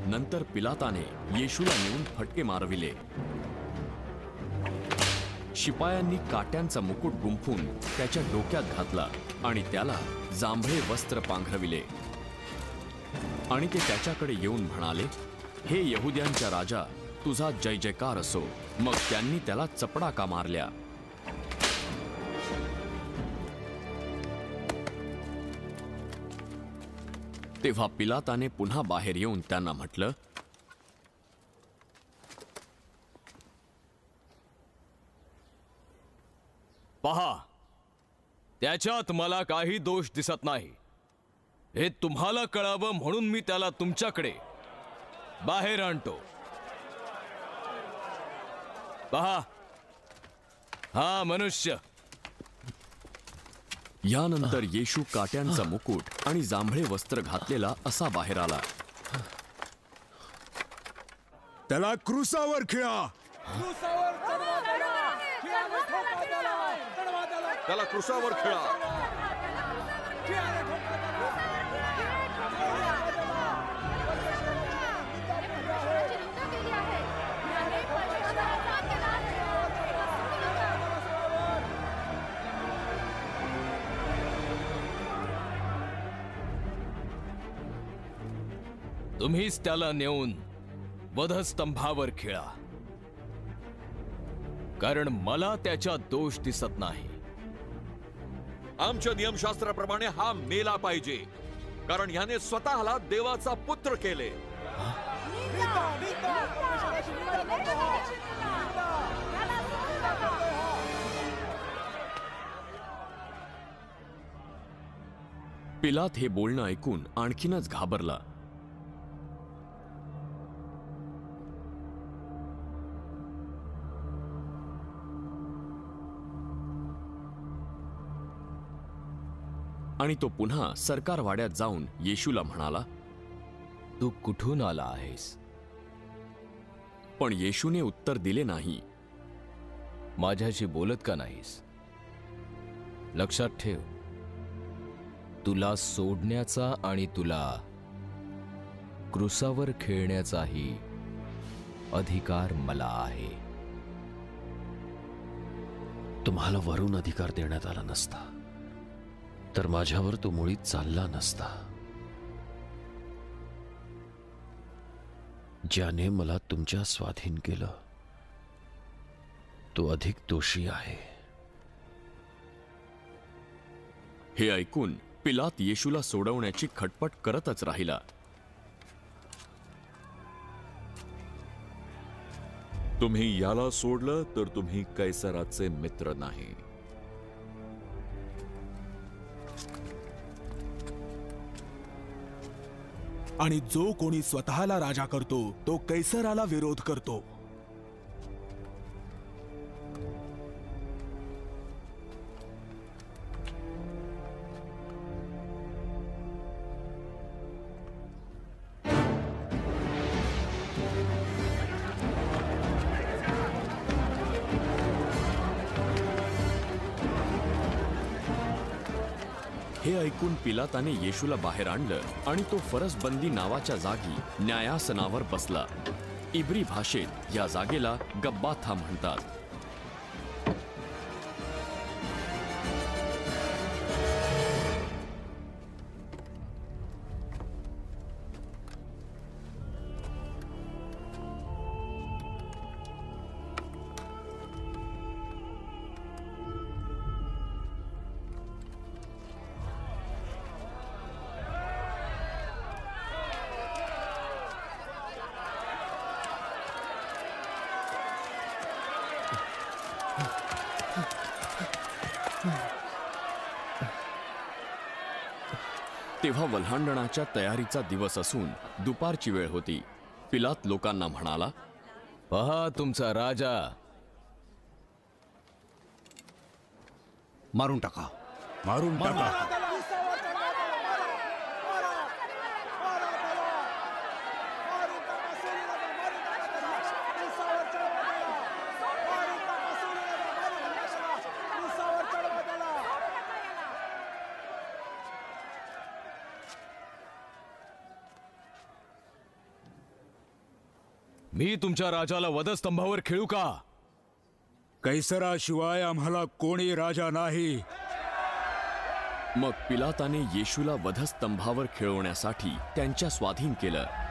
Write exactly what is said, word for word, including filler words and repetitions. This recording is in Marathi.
नंतर पिलाताने येशूला नेऊन फटके मारविले. शिपायांनी काट्यांचा मुकुट गुंफून त्याच्या डोक्यात घातला आणि त्याला जांभळे वस्त्र पांघरविले. आणि ते त्याच्याकडे येऊन म्हणाले, हे यहुद्यांच्या राजा, तुझा जय जयकार असो. मग त्यांनी त्याला चपडाका मारल्या. तेव्हा पिलाताने पुन्हा बाहेर येऊन त्यांना म्हटलं, पहा, त्याच्यात मला काही दोष दिसत नाही. हे तुम्हाला कळावं म्हणून मी त्याला तुमच्याकडे बाहेर आणतो. पहा, हा मनुष्य. यानंतर येशू काट्यांचा मुकुट आणि जांभळे वस्त्र घातलेला असा बाहेर आला. त्याला क्रूसावर खिळा. त्याला क्रूसावर खिळा. तुम्हीच त्याला नेऊन वधस्तंभावर खिळा, कारण मला त्याच्यात दोष दिसत नाही. आमच्या नियमशास्त्राप्रमाणे हा मेला पाहिजे, कारण ह्याने स्वतःला देवाचा पुत्र केले. पिलात हे बोलणं ऐकून आणखीनच घाबरला. आणि तो पुन्हा सरकारवाड्यात जाऊन येशूला म्हणाला, तू कुठून आला आहेस? पण येशूने उत्तर दिले नाही. माझ्याशी बोलत का नाहीस? लक्षात ठेव, तुला सोडण्याचा आणि तुला क्रूसावर खेळण्याचाही अधिकार मला आहे. तुम्हाला वरून अधिकार देण्यात आला नसता तर माझ्यावर तो मुळीच चालला नसता. ज्याने मला तुमच्या स्वाधीन केलं तो अधिक दोषी आहे. हे ऐकून पिलात येशूला सोडवण्याची खटपट करतच राहिला. तुम्ही याला सोडलं तर तुम्ही कैसराचे मित्र नाही. आणि जो कोणी स्वतःला राजा करतो तो कैसराला विरोध करतो. हे ऐकून पिलाताने येशूला बाहेर आणलं आणि तो फरसबंदी नावाच्या जागी न्यायासनावर बसला. इब्री भाषेत या जागेला गब्बाथा म्हणतात. तेव्हा वल्हांडणाच्या तयारीचा दिवस असून दुपारची वेळ होती. पिलात लोकांना म्हणाला, पहा तुमचा राजा. मारून टाका. मारून टाका. मी तुमच्या राजाला वधस्तंभावर खेळू का? कैसराशिवाय आम्हाला कोणी राजा नाही. मग पिलाताने येशूला वधस्तंभावर खेळवण्यासाठी त्यांच्या स्वाधीन केलं